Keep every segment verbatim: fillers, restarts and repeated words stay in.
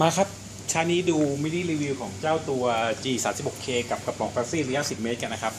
มาครับชานี้ดูมินิรีวิวของเจ้าตัว จี สามสิบหก เค กับกระป๋องแป๊บซี่ระยะสิบเมตรกันนะครับ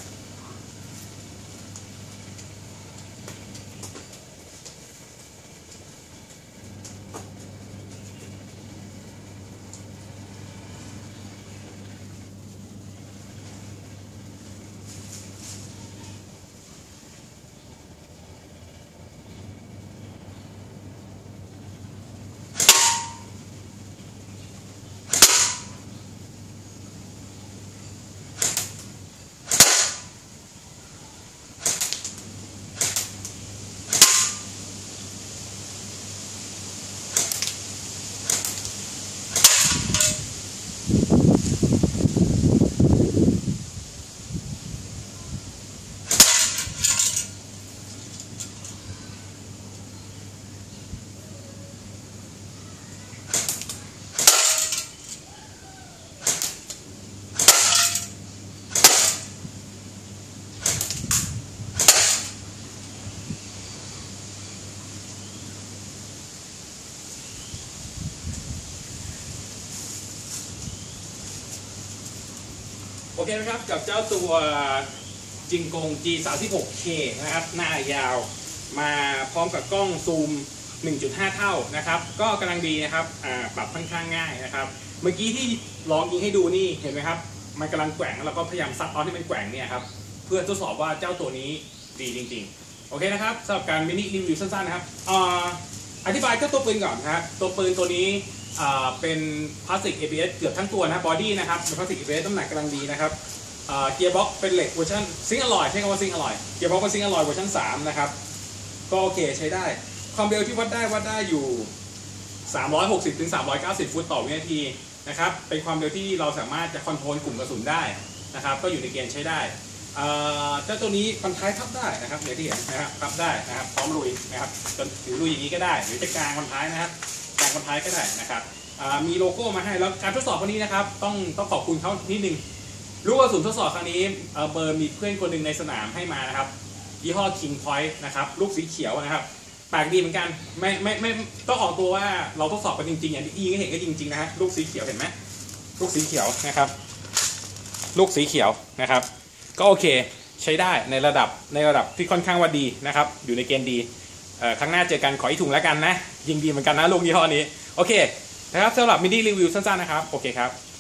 โอเคนะครับกับเจ้าตัวจิงกง จี สามสิบหก เค นะครับหน้ายาวมาพร้อมกับกล้องซูม หนึ่งจุดห้า เท่านะครับก็กำลังดีนะครับปรับค่อนข้างง่ายนะครับเมื่อกี้ที่ลองยิงให้ดูนี่เห็นไหมครับมันกำลังแกว่งแล้วก็พยายามซัดตอนที่มันแกว่งเนี่ยครับเพื่อทดสอบว่าเจ้าตัวนี้ดีจริงๆโอเคนะครับสำหรับการมินิรีวิวสั้นๆนะครับอธิบายเจ้าตัวปืนก่อนนะครับตัวปืนตัวนี้เป็นพลาสติก เอ บี เอส เกือบทั้งตัวนะบอดี้นะครับเป็นพลาสติก เอ บี เอส น้ำหนักกำลังดีนะครับเกียร์บ็อกเป็นเหล็กเวอร์ชันซิงค์อลลอยใช้คำว่าซิงค์อลลอยเกียร์บ็อกเป็นซิงค์อลลอยเวอร์ชันสามนะครับก็โอเคใช้ได้ความเร็วที่วัดได้วัดได้อยู่สามร้อยหกสิบถึงสามร้อยเก้าสิบฟุตต่อวินาทีนะครับเป็นความเร็วที่เราสามารถจะคอนโทรลกลุ่มกระสุนได้นะครับก็อยู่ในเกณฑ์ใช้ได้เจ้าตัวนี้พันท้ายพับได้นะครับเดี๋ยวที่เห็นนะครับพับได้นะครับพร้อมลุยนะครับจนถือลุยอย่างนี้ก็ได้หรือจะกางพันท้ายนะครับกางพันท้ายก็ได้นะครับมีโลโก้มาให้แล้วการทดสอบครั้งนี้นะครับต้องต้องขอบคุณเขานิดนึงลูกกระสุนทดสอบครั้งนี้เบอร์มีเพื่อนคนหนึ่งในสนามให้มานะครับยี่ห้อ King Point นะครับลูกสีเขียวนะครับแปลกดีเหมือนกันไม่ไม่ไม่ต้องออกตัวว่าเราทดสอบกันจริงๆอย่างที่อีก็เห็นก็จริงๆนะฮะลูกสีเขียวเห็นไหมลูกสีเขียวนะครับลูกสีเขียวนะครับก็โอเคใช้ได้ในระดับในระดับที่ค่อนข้างว่าดีนะครับอยู่ในเกณฑ์ดีครั้งหน้าเจอกันขออีกถุงแล้วกันนะยิงดีเหมือนกันนะลูกยี่ห้อนี้โอเคนะครับสำหรับมินิรีวิวสั้นๆนะครับโอเคครับ